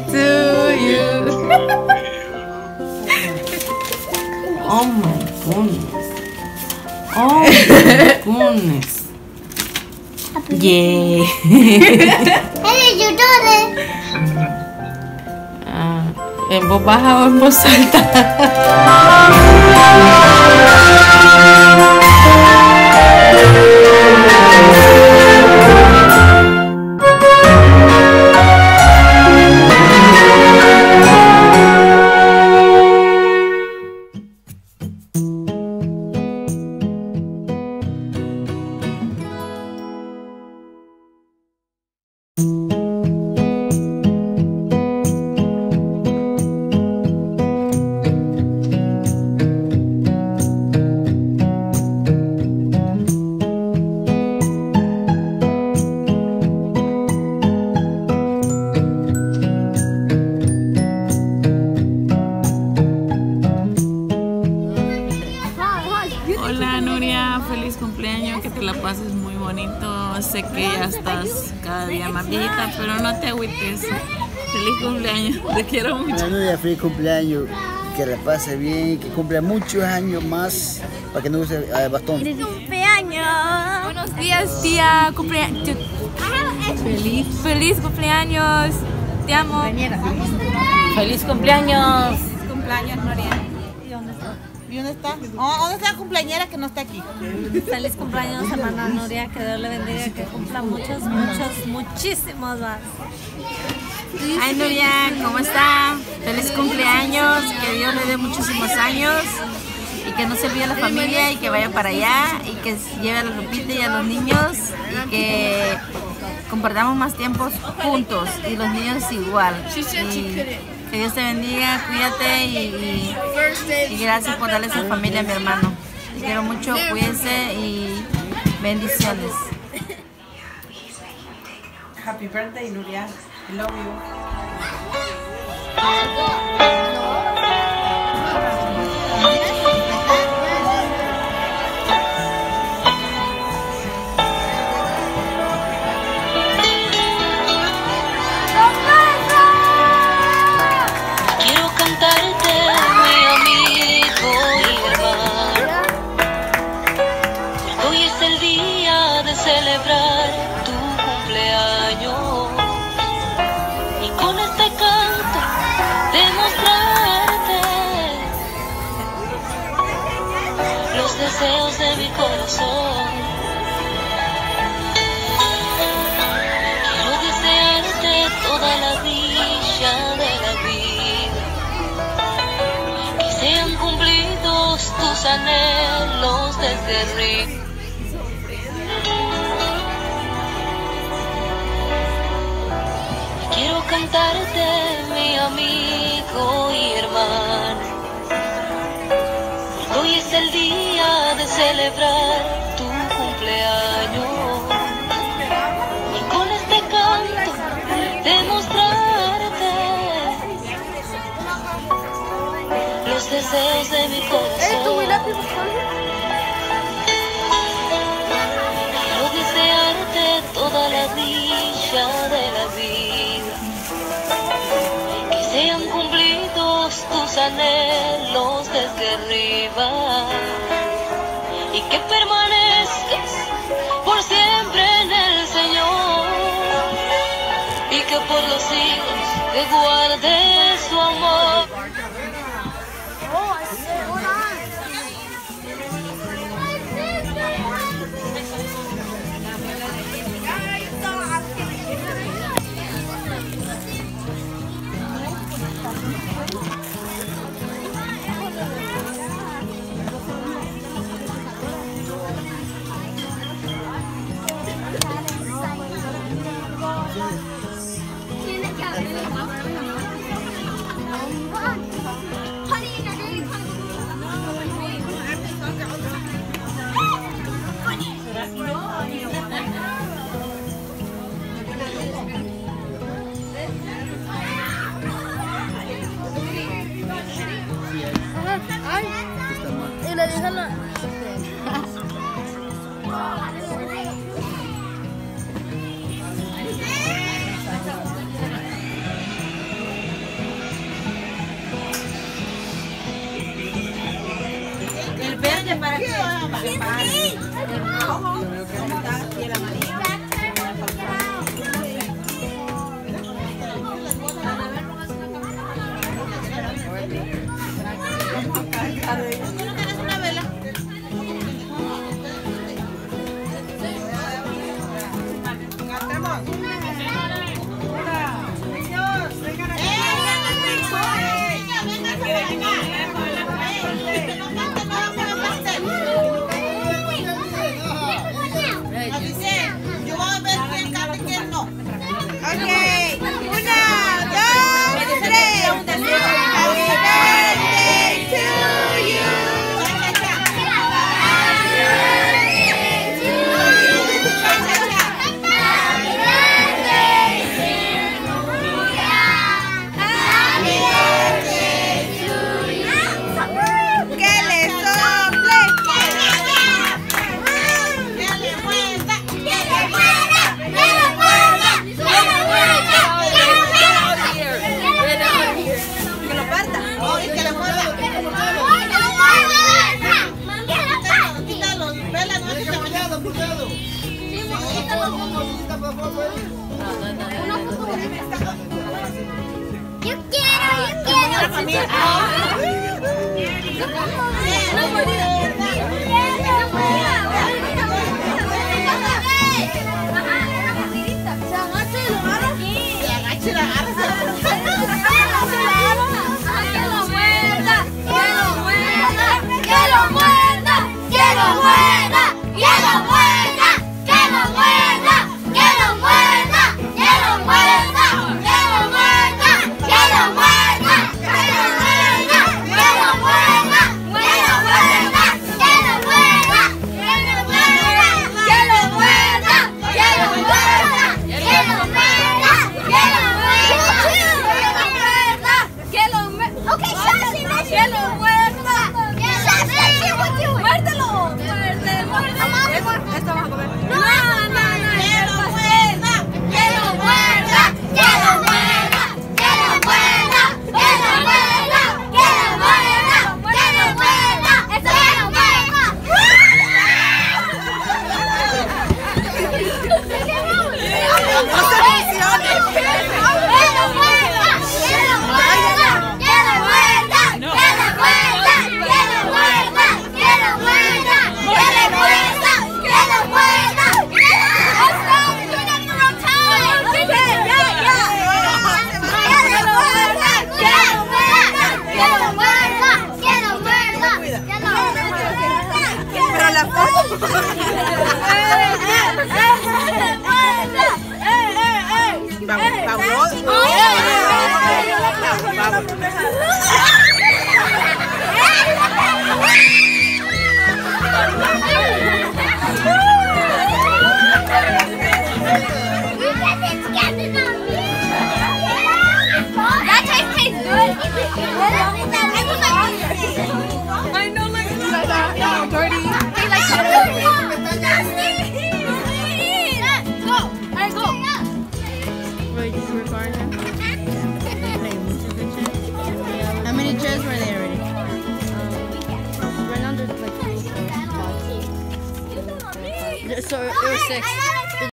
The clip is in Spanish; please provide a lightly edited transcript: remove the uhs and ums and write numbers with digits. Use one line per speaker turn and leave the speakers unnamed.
to you. Oh my goodness. Oh my goodness. Yeah. ¿En voz baja o en voz alta? Hola Nuria, feliz cumpleaños, que te la pases muy bonito. Sé que ya estás cada día más viejita, pero no te agüites. Feliz cumpleaños, te quiero mucho.
Hola Nuria, feliz cumpleaños, que la pase bien, que cumpla muchos años más para que no use bastón.
¡Feliz cumpleaños!
Buenos días, tía, cumpleaños. Feliz cumpleaños, te amo.
Feliz cumpleaños.
Feliz cumpleaños, Nuria.
¿Y dónde está? Oh, ¿dónde está la cumpleañera que no está aquí?
Feliz cumpleaños, hermana Nuria, que Dios le bendiga, que cumpla muchos, muchísimos más.
Ay Nuria, ¿cómo está? Feliz cumpleaños, que Dios le dé muchísimos años y que no se olvide la familia y que vaya para allá y que lleve a la Lupita y a los niños y que compartamos más tiempos juntos y los niños igual. Que Dios te bendiga, cuídate y gracias por darle esa familia a mi hermano. Te quiero mucho, cuídense y bendiciones.
Happy birthday, Nuria. I love you.
Celebrar tu cumpleaños y con este canto demostrarte los deseos de mi corazón. Quiero desearte toda la dicha de la vida, que sean cumplidos tus anhelos desde arriba. Quiero cantarte, mi amigo y hermano. Hoy es el día de celebrar tu cumpleaños y con este canto demostrarte los deseos de mi corazón. Quiero desearte toda la dicha de la vida, que sean cumplidos tus anhelos desde arriba y que permanezcas por siempre en el Señor y que por los siglos te guarde su amor.
How many chairs were there already?
So it was 6.